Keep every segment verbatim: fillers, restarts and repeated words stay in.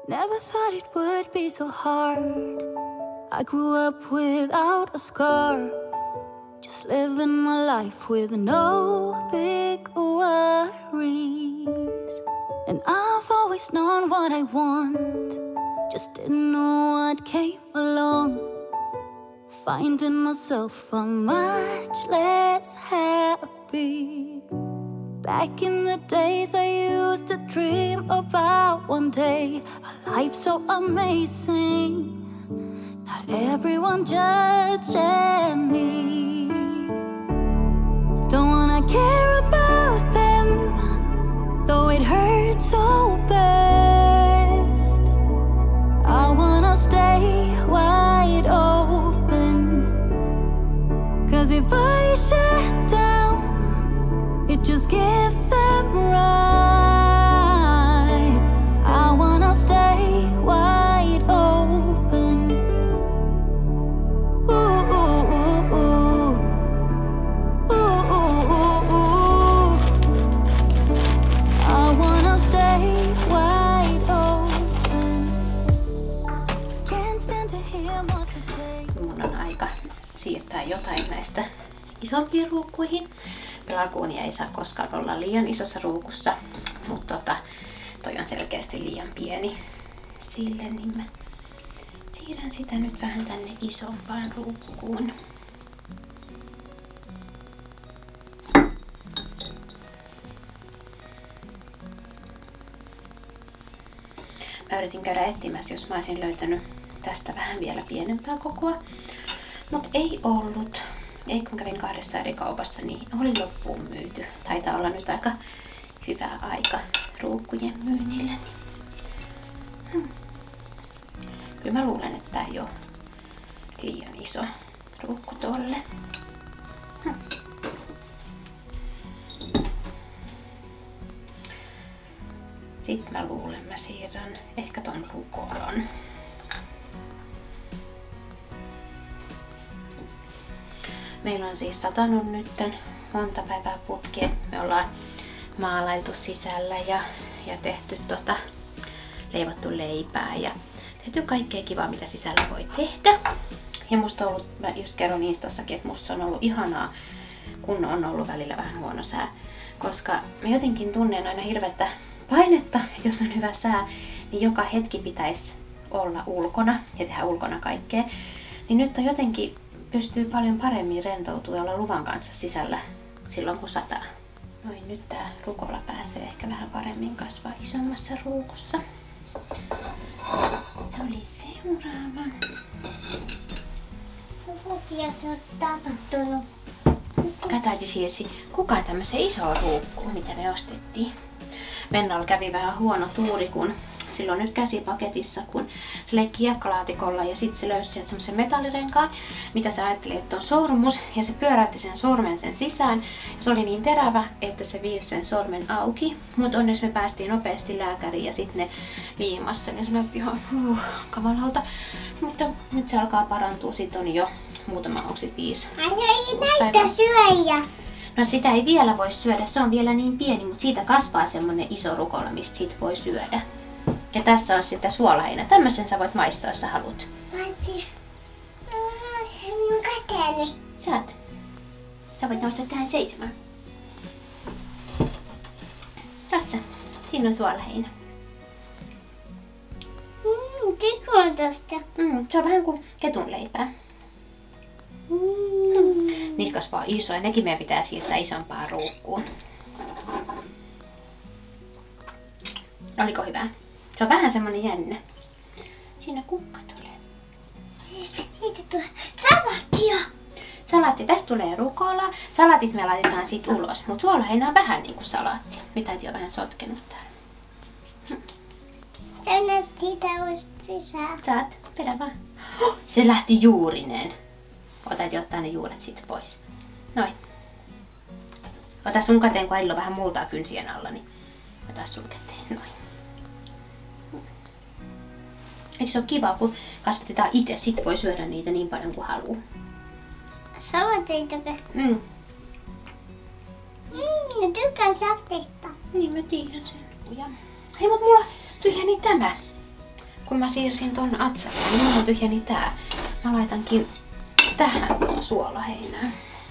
Never thought it would be so hard. I grew up without a scar, just living my life with no big worries. And I've always known what I want, just didn't know what came along. Finding myself a much less happy. Back in the days I used to dream about one day a life so amazing, not everyone judging me. Don't wanna care about them, though it hurts so bad. I wanna stay wide open, 'cause if I shut down, it just gives them right. I wanna stay wide open. Ooh, ooh, ooh, ooh. Ooh, ooh, ooh, ooh. I wanna stay wide open. Can't stand to hear more today. Mun on aika siirtää jotain näistä isompiin ruukkuihin. Laguunia ei saa koskaan olla liian isossa ruukussa, mutta tota, toi on selkeästi liian pieni sille, niin mä siirrän sitä nyt vähän tänne isompaan ruukkuun. Mä yritin käydä etsimässä, jos mä olisin löytänyt tästä vähän vielä pienempää kokoa, mutta ei ollut. Ei kun kävin kahdessa eri kaupassa, niin oli loppuun myyty. Taitaa olla nyt aika hyvä aika ruukkujen myynnillä. Hmm. Kyllä mä luulen, että tää ei ole liian iso ruukku tolle. Hmm. Sitten mä luulen, mä siirrän ehkä ton rukolan. Meillä on siis satanut nyt monta päivää putkeen. Me ollaan maalailtu sisällä ja, ja tehty tota, leivottu leipää ja tehty kaikkea kivaa, mitä sisällä voi tehdä. Ja musta on ollut, mä just kerron Instassakin, että musta on ollut ihanaa, kun on ollut välillä vähän huono sää. Koska mä jotenkin tunnen aina hirveätä painetta, että jos on hyvä sää, niin joka hetki pitäisi olla ulkona ja tehdä ulkona kaikkea. Niin nyt on jotenkin pystyy paljon paremmin rentoutua ja olla luvan kanssa sisällä silloin kun sataa. Noin, nyt tää rukola pääsee ehkä vähän paremmin kasvaa isommassa ruukussa. Se oli seuraava. Mitä on tapahtunut? Kataiti siirsi kukaan tämmöisen iso ruukkuun, mitä me ostettiin. Vennalla kävi vähän huono tuuri, kun silloin nyt käsipaketissa, kun se leikki hiekkalaatikolla ja sitten se löysi sieltä semmoisen metallirenkaan, mitä se ajatteli, että on sormus, ja se pyöräytti sen sormen sen sisään. Ja se oli niin terävä, että se viisi sen sormen auki, mutta onneksi me päästiin nopeasti lääkäriin ja sitten ne liimasi sen ja se näytti ihan uh, kamalalta. Mutta nyt se alkaa parantua, sit on jo muutama, onko sit viisi. Aina ei näitä syöjä. No sitä ei vielä voi syödä, se on vielä niin pieni, mutta siitä kasvaa semmonen iso rukola, mistä sit voi syödä. Ja tässä on sitä suolaheinä. Tämmöisen sä voit maistaa, jos sä haluat. Antti, se minun käteeni. Saat. Sä voit nousta tähän seisomaan. Tässä. Siinä on suolaheinä. Mm, tykkään tosta. Mm, se on vähän kuin ketunleipää. Mm. Niistä kasvaa isoja. Nekin meidän pitää siirtää isompaan ruukkuun. Oliko hyvä? Se on vähän semmonen jännä. Siinä kukka tulee. Siitä tulee salattia. Salaatti. Tästä tulee rukola. Salatit me laitetaan sit ulos. Mut suolaheinä on vähän niinku salaattia. Mitä et jo vähän sotkenut täällä. Hm. Se näytti siitä sisään. Saat. Vedä vaan. Oh, se lähti juurineen. Otat ottaa ne juuret siitä pois. Noin. Ota sun käteen, kun äidillä on vähän multaa kynsien alla, niin ota sun käteen. Noin. Eikö se ole kiva, kun kasvatetaan itse, sit voi syödä niitä niin paljon kuin haluaa. Salaatteita. Mm. Mm, tykkään salaatteista. Niin mä tiedän sen. Ja. Hei, mut mulla tyhjeni tämä. kun mä siirsin ton atsalle, niin mulla tyhjeni tää. Mä laitankin tähän suolaheinää.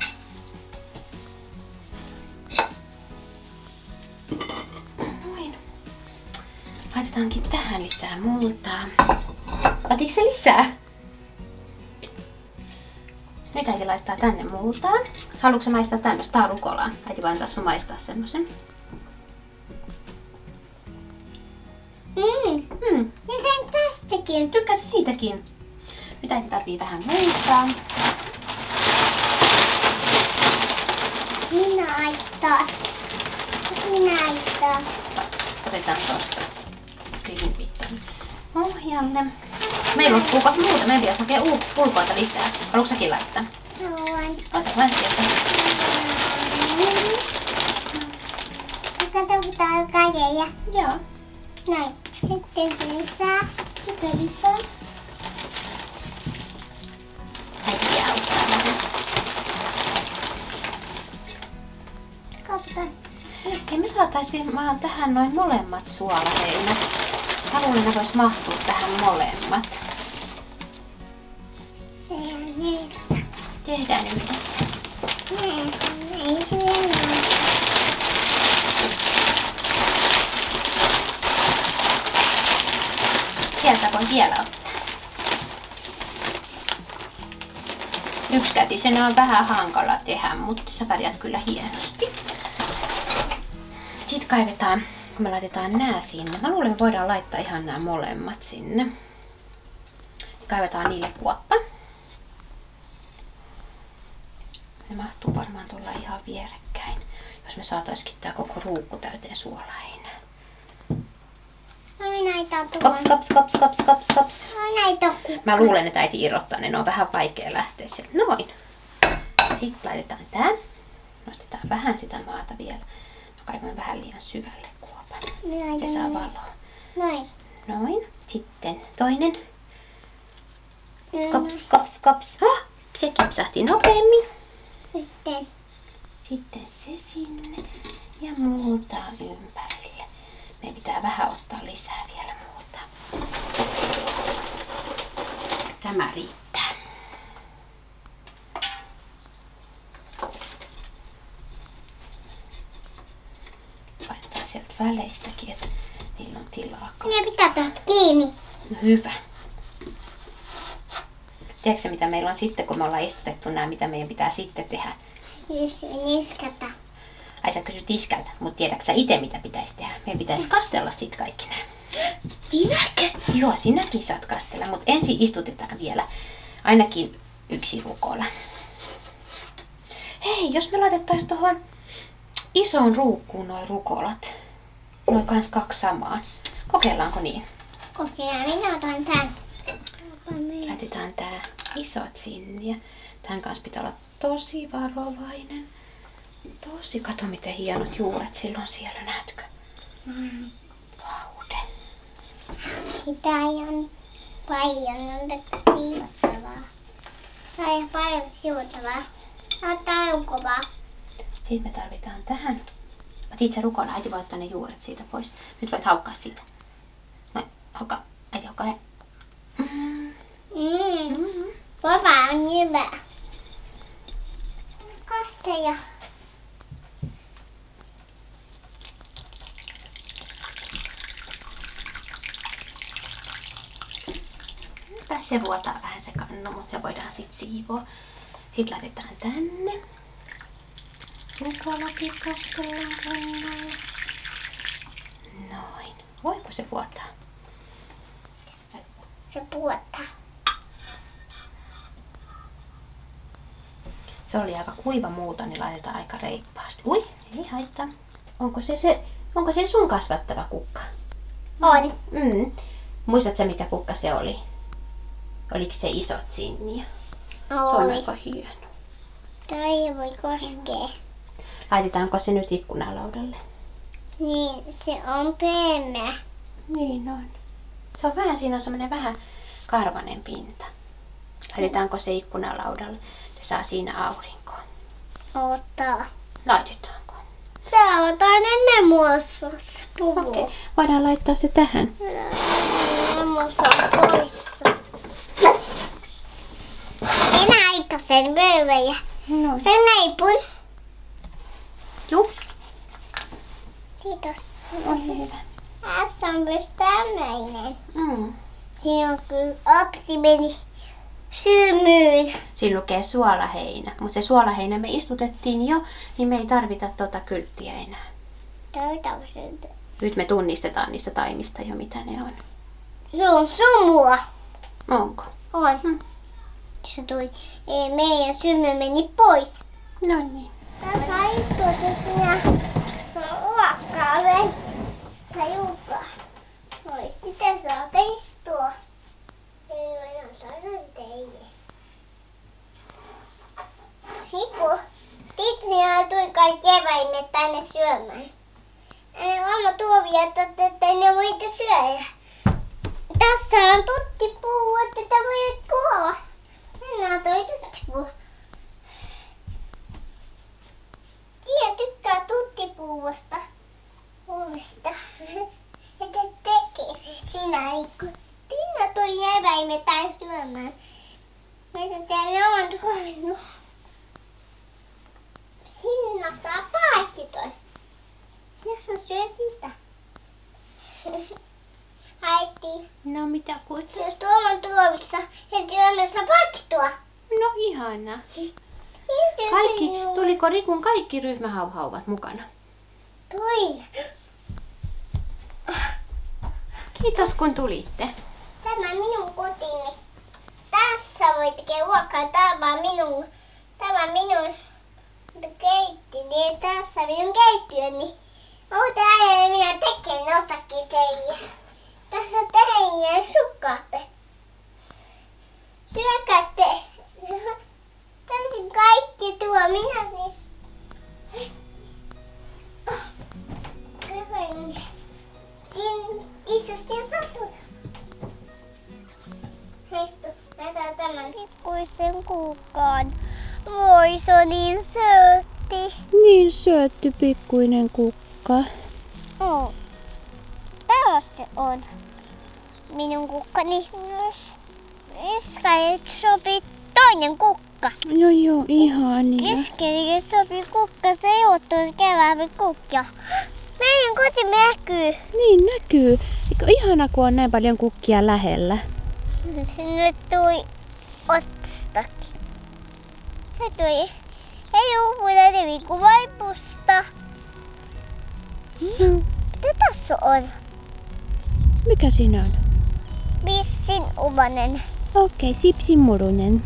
Noin. Laitetaankin tähän lisää multaa. Otiks se lisää? Nyt äiti laittaa tänne multaa. Haluatko sä maistaa tämmöstä? Tää on rukolaa. Äiti voi antaa sun maistaa semmosen. Mm. Mm. Ja tän tästäkin. Tykkäät siitäkin? Nyt äiti tarvii vähän multaa. Minä aittaa. Minä aittaa. Otetaan tosta grillin pitään ohjalle. Meillä loppuu kohta muuta. Meidän pitäisi hakea ul- ulkoilta lisää. Haluatko säkin laittaa? Haluan. Ota vain sieltä. Katsotaan kaiken ja Joo. näin. Sitten lisää. Sitten lisää. Äiti auttaa vähän. Katsotaan. Hei, me saatais vielä tähän noin molemmat suolaheinät. Haluan, että ne vois mahtua tähän molemmat. Tehdään yhdessä. Tehdään yhdessä. Nee, ei se vielä ole. Sieltä voi vielä ottaa. Yksikätisen on vähän hankala tehdä, mutta sä pärjät kyllä hienosti. Sitten kaivetaan, kun me laitetaan nää sinne. Mä luulen, me voidaan laittaa ihan nämä molemmat sinne. Kaivetaan niille kuoppa. Ne mahtuu varmaan tuolla ihan vierekkäin, jos me saataisiin tää koko ruukku täyteen suolaheinää. No minä ei taa Kops, kops, kops, kops, kops, kops. No minä ei taa kukkaa. Mä luulen, että äiti irrottaa ne, ne on vähän vaikea lähteä sieltä. Noin. Sitten laitetaan tää. Nostetaan vähän sitä maata vielä. Mä kaivan vähän liian syvälle kuopan. Se saa valoa. Noin. Noin. Sitten toinen. Mm. Kops, kops, kops. Oh, se kipsahti nopeammin. Sitten. Sitten se sinne. Ja multaa ympärille. Meidän pitää vähän ottaa lisää vielä multaa. Tämä riittää. Laitetaan sieltä väleistäkin, että niillä on tilaa. Minä pitää tulla kiinni. No hyvä. Tiedätkö mitä meillä on sitten, kun me ollaan istutettu nämä, mitä meidän pitää sitten tehdä? Niskata. Ai sä kysyt iskältä, mutta tiedätkö sä itse mitä pitäisi tehdä? Meidän pitäisi kastella sit kaikki nämä. Minäkö? Joo, sinäkin saat kastella, mutta ensin istutetaan vielä ainakin yksi rukola. Hei, jos me laitettaisiin tuohon isoon ruukkuun noi rukolat. Noin kans kaksi samaa. Kokeillaanko niin? Kokeillaan, minä otan tän. Laitetaan tää isot sinne ja tämän kanssa pitää olla tosi varovainen. Tosi, kato miten hienot juuret silloin siellä, näetkö? Mm. Vaude. Sitä on paljon, on siivottavaa. Tai on paljon siivottavaa. Ottaa eukuvaa. Sitten me tarvitaan tähän. Otit sä rukolla, äiti voi ottaa ne juuret siitä pois. Nyt voit haukkaa siitä. Noin, haukkaa. Äiti haukkaa. Mm. Mm. Vapa on hyvä. Kasteja. Se vuotaa vähän se kannu, mutta me voidaan sitten siivoa. Sitten laitetaan tänne. Rukolakin kastellaan kunnolla. Noin. Voiko se vuotaa? Se puottaa. Se oli aika kuiva muuta, niin laitetaan aika reippaasti. Ui, ei haittaa. Onko se, se, onko se sun kasvattava kukka? On. Mm. Muistatko mikä kukka se oli? Oliko se isot sinniä? Se on Oli. aika hieno. Toi voi koskea. Laitetaanko se nyt ikkunalaudalle? Niin, se on pehmeä. Niin on. Se on vähän, siinä on semmoinen vähän karvanen pinta. Laitetaanko se ikkunalaudalle? Se saa siinä aurinkoa. Ottaa. Laitetaanko? Sä otan ennen muassa. Okei, okay. Voidaan laittaa se tähän. Musta se on poissa. Minä aika sen vöövejä. No. Sen leipun. Juu. Kiitos. Ole hyvä. Tässä on myös tämmöinen. Mm. Siinä on kyllä appi meni symyyn. Siinä lukee suolaheinä, mutta se suolaheinä me istutettiin jo, niin me ei tarvita tota kylttiä enää. Toivottavasti. Nyt me tunnistetaan niistä taimista jo, mitä ne on. Se on sumua. Onko? On. Hmm. Se tuli, ei, meidän symy meni pois. No niin. Tässä istuutu sinä. Se on luokkaalle. Sä Jukka. Oi, miten saat istua? Ei minä sanon teille. Hiku, Titsinä tuli kaikki eväimet tänne syömään. Ei mamma tuovia, että ettei ne voita syödä. Tässä on tuttipuu, että te voit kuolla. Mennään toi tuttipuu. Tia tykkää tuttipuusta. Puuvista. Että tekee sinä Riikku. Tiina toi eväimet tänne syömään. Mitä siellä on tuonut? Sinna saa paakiton. Jos sä syö sitä. Äiti, No mitä kuit? se on tuoman tuovissa ja syömässä paktua. No ihana. Kaikki, tuliko Rikun kaikki ryhmähauhauvat mukana? Tuin. Kiitos kun tulitte. Tämä minun kotini. Tässä voi tekee ruokaa. Tämä on minun, tämä on minun keitti. Niin tässä minun keittiöni. Muuta äijä minä tekee jotakin teille. Tässä teidän sukkaatte. Syökäätte. Tässä kaikki tuo minä siis. Kävelin. Siinä isosti ja satut. Heistu, näytää tämän pikkuisen kukkaan. Voi, se on niin söötti. Niin söötti pikkuinen kukka. Oh. Täällä se on. Minun kukkani myös. Iskalle sopii toinen kukka. Joo joo, ihania. Keskelle sopii kukka, se ei ole tuossa keväällä kukkia. Meidän koti näkyy. Niin näkyy. Eikö ihana, kun on näin paljon kukkia lähellä? Se nyt tuli ostakin. Se tuli. Ei uupuilla leviku vaipusta. Mm. Mitä tässä on? Mikä siinä on? Vissin uvanen. Okei, okay, sipsimurunen.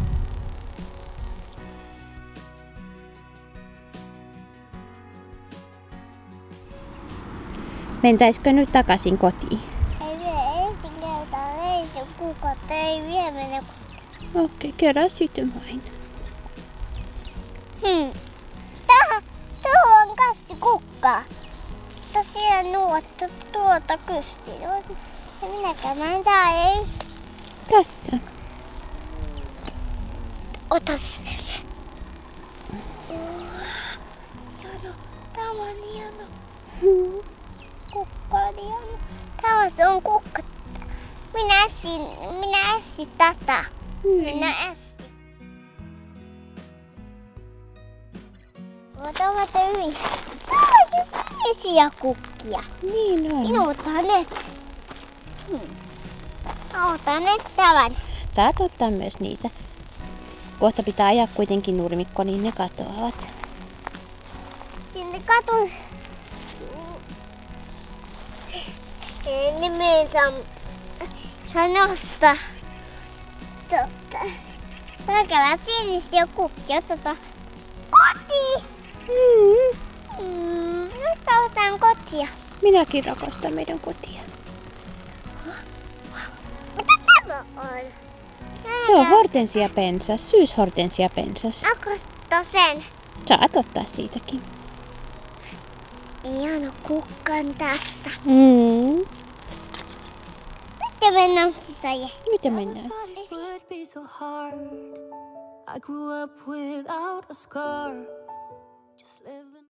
Mentäisikö nyt takaisin kotiin? Ei vie, ei kertaa, ei se kuukautta, ei vie mene. Okei, okay, kerran sitten vain. Hmm. Tähän, tuo on kassi kukkaa. Tosiaan nuotta tuota kysti. Ja minäkään näin tää ei. Tässä. Ota sen. Jano, tää on hieno. Hmm. Kukka on hieno. Tää se on kukka. Minä ässin, minä ässin tätä. Minä ässin. Ota vaikka hyvin. Tää on jo sinisiä kukkia. Niin on. Minä otan ne. Hmm. Mä otan ne tämän. Saat ottaa myös niitä. Kohta pitää ajaa kuitenkin nurmikko, niin ne katoavat. Sinne katun. Niin me saa sanosta. Totta. Näkevät sinisiä kukkia. Tota. Koti! Mm. Mm, nyt otan kotia. Minäkin rakastan meidän kotia. Mitä tämä on? Se on hortensia pensas, syyshortensia pensas. Akotto sen. Saat ottaa siitäkin. Ihana kukkan tässä. Mm. Nyt mennään sisään. Miten mennään? It would be so hard. I grew up without a scar. Just live